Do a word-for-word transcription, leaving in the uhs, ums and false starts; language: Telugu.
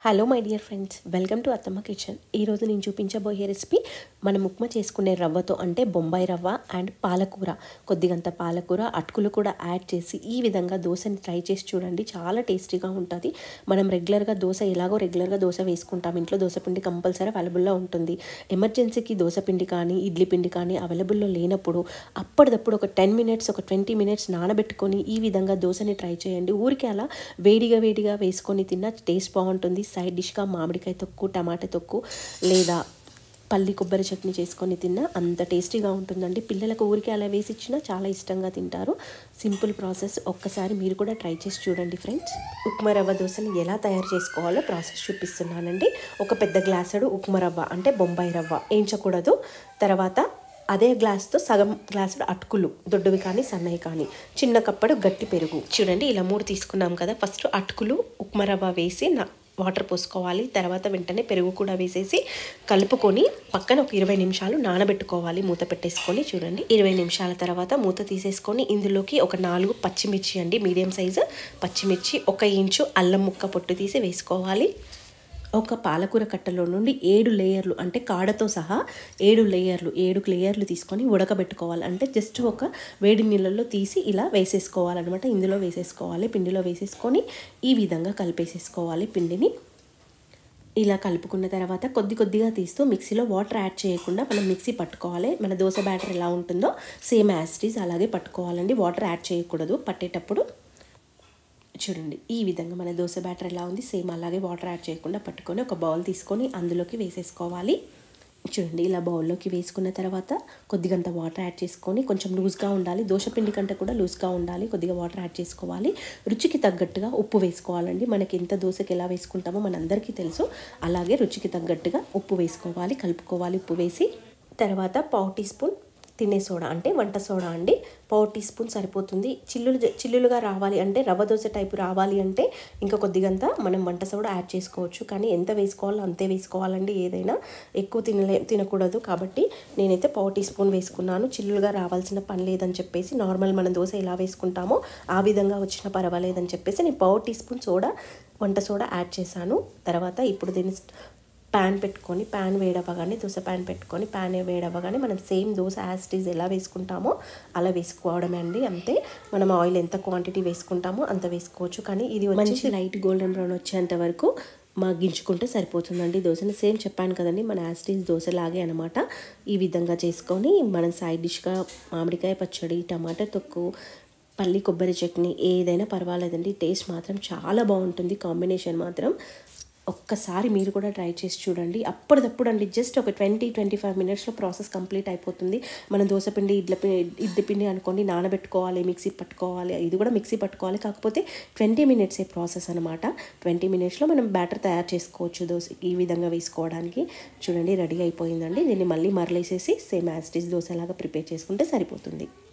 Hello my dear friends, welcome to Attamma kitchen. ఈరోజు నేను చూపించబోయే రెసిపీ మనం ఉప్మా చేసుకునే రవ్వతో, అంటే బొంబాయి రవ్వ అండ్ పాలకూర, కొద్దిగంత పాలకూర అటుకులు కూడా యాడ్ చేసి ఈ విధంగా దోశని ట్రై చేసి చూడండి. చాలా టేస్టీగా ఉంటుంది. మనం రెగ్యులర్గా దోశ ఎలాగో రెగ్యులర్గా దోశ వేసుకుంటాం, ఇంట్లో దోశ పిండి కంపల్సరీ అవైలబుల్లో ఉంటుంది. ఎమర్జెన్సీకి దోశ పిండి కానీ ఇడ్లీ పిండి కానీ అవైలబుల్లో లేనప్పుడు అప్పటిదప్పుడు ఒక టెన్ మినిట్స్ ఒక ట్వంటీ మినిట్స్ నానబెట్టుకొని ఈ విధంగా దోశని ట్రై చేయండి. ఊరికి అలా వేడిగా వేడిగా వేసుకొని తిన్న టేస్ట్ బాగుంటుంది. సైడ్ డిష్గా మామిడికాయ తొక్కు, టమాటా తొక్కు లేదా పల్లి కొబ్బరి చట్నీ చేసుకొని తిన్నా అంత టేస్టీగా ఉంటుందండి. పిల్లలకు ఊరికి అలా వేసి ఇచ్చినా చాలా ఇష్టంగా తింటారు. సింపుల్ ప్రాసెస్, ఒక్కసారి మీరు కూడా ట్రై చేసి చూడండి ఫ్రెండ్స్. ఉప్మా రవ్వ దోశని ఎలా తయారు చేసుకోవాలో ప్రాసెస్ చూపిస్తున్నానండి. ఒక పెద్ద గ్లాసుడు ఉప్మా రవ్వ అంటే బొంబాయి రవ్వ వేయించకూడదు. తర్వాత అదే గ్లాస్తో సగం గ్లాసుడు అటుకులు, దొడ్డువి కానీ సన్నవి కానీ, చిన్న కప్పడు గట్టి పెరుగు. చూడండి ఇలా మూడు తీసుకున్నాం కదా. ఫస్ట్ అటుకులు ఉప్మా రవ్వ వేసి నా వాటర్ పోసుకోవాలి. తర్వాత వెంటనే పెరుగు కూడా వేసేసి కలుపుకొని పక్కన ఒక ఇరవై నిమిషాలు నానబెట్టుకోవాలి. మూత పెట్టేసుకొని చూడండి, ఇరవై నిమిషాల తర్వాత మూత తీసేసుకొని ఇందులోకి ఒక నాలుగు పచ్చిమిర్చి అండి, మీడియం సైజు పచ్చిమిర్చి, ఒక ఇంచు అల్లం ముక్క పొట్టు తీసి వేసుకోవాలి. ఒక పాలకూర కట్టలో నుండి ఏడు లేయర్లు అంటే కాడతో సహా ఏడు లేయర్లు ఏడు లేయర్లు తీసుకొని ఉడకబెట్టుకోవాలి. అంటే జస్ట్ ఒక వేడి నీళ్ళల్లో తీసి ఇలా వేసేసుకోవాలన్నమాట. ఇందులో వేసేసుకోవాలి, పిండిలో వేసేసుకొని ఈ విధంగా కలిపేసేసుకోవాలి. పిండిని ఇలా కలుపుకున్న తర్వాత కొద్ది కొద్దిగా తీస్తూ మిక్సీలో వాటర్ యాడ్ చేయకుండా మనం మిక్సీ పట్టుకోవాలి. మన దోశ బ్యాటర్ ఎలా ఉంటుందో సేమ్ యాజ్ ఇట్ ఈజ్ అలాగే పట్టుకోవాలండి. వాటర్ యాడ్ చేయకూడదు పట్టేటప్పుడు. చూడండి ఈ విధంగా మన దోశ బ్యాటర్ ఎలా ఉంది సేమ్ అలాగే వాటర్ యాడ్ చేయకుండా పట్టుకొని ఒక బౌల్ తీసుకొని అందులోకి వేసేసుకోవాలి. చూడండి ఇలా బౌల్లోకి వేసుకున్న తర్వాత కొద్దిగంత వాటర్ యాడ్ చేసుకొని, కొంచెం లూజ్గా ఉండాలి, దోశ పిండి కంటే కూడా లూజ్గా ఉండాలి. కొద్దిగా వాటర్ యాడ్ చేసుకోవాలి. రుచికి తగ్గట్టుగా ఉప్పు వేసుకోవాలండి. మనకి ఎంత దోశకి ఎలా వేసుకుంటామో మనందరికీ తెలుసు. అలాగే రుచికి తగ్గట్టుగా ఉప్పు వేసుకోవాలి, కలుపుకోవాలి. ఉప్పు వేసి తర్వాత పావు టీ స్పూన్ తినే సోడా అంటే వంట సోడా అండి, పావు టీ స్పూన్ సరిపోతుంది. చిల్లులు చిల్లులుగా రావాలి అంటే, రవ్వ దోశ టైపు రావాలి అంటే ఇంకా కొద్దిగంత మనం వంట సోడా యాడ్ చేసుకోవచ్చు. కానీ ఎంత వేసుకోవాలో అంతే వేసుకోవాలండి. ఏదైనా ఎక్కువ తినలే తినకూడదు కాబట్టి నేనైతే పావు టీ స్పూన్ వేసుకున్నాను. చిల్లులుగా రావాల్సిన పని లేదని చెప్పేసి, నార్మల్ మన దోశ ఎలా వేసుకుంటామో ఆ విధంగా వచ్చినా పర్వాలేదని చెప్పేసి నేను పావు టీ స్పూన్ సోడా వంట సోడా యాడ్ చేశాను. తర్వాత ఇప్పుడు దీన్ని ప్యాన్ పెట్టుకొని, ప్యాన్ వేడవ్వగానే దోశ ప్యాన్ పెట్టుకొని ప్యాన్ వేడవ్వగానే మనం same dosa as it is ఎలా వేసుకుంటామో అలా వేసుకోవడమే అండి. అంతే, మనం ఆయిల్ ఎంత క్వాంటిటీ వేసుకుంటామో అంత వేసుకోవచ్చు. కానీ ఇది మంచి లైట్ గోల్డెన్ బ్రౌన్ వచ్చేంత వరకు మగ్గించుకుంటే సరిపోతుందండి దోశని. సేమ్ చెప్పాను కదండి, మన యాజ్ ఇట్ ఈజ్ దోశలాగే అనమాట. ఈ విధంగా చేసుకొని మనం సైడ్ డిష్గా మామిడికాయ పచ్చడి, టమాటా తొక్కు, పల్లి కొబ్బరి చట్నీ ఏదైనా పర్వాలేదండి. టేస్ట్ మాత్రం చాలా బాగుంటుంది. కాంబినేషన్ మాత్రం ఒక్కసారి మీరు కూడా ట్రై చేసి చూడండి. అప్పటిదప్పుడు అండి, జస్ట్ ఒక ట్వంటీ ట్వంటీ ఫైవ్ మినిట్స్లో ప్రాసెస్ కంప్లీట్ అయిపోతుంది. మనం దోశపిండి ఇడ్ల ఇడ్లీ పిండి అనుకోండి, నానబెట్టుకోవాలి, మిక్సీ పట్టుకోవాలి. ఇది కూడా మిక్సీ పట్టుకోవాలి, కాకపోతే ట్వంటీ మినిట్సే ప్రాసెస్ అనమాట. ట్వంటీ మినిట్స్లో మనం బ్యాటర్ తయారు చేసుకోవచ్చు దోశ ఈ విధంగా వేసుకోవడానికి. చూడండి రెడీ అయిపోయిందండి. దీన్ని మళ్ళీ మరలేసేసి సేమ్ యాజ్ ఇట్ ఈజ్ దోశలాగా ప్రిపేర్ చేసుకుంటే సరిపోతుంది.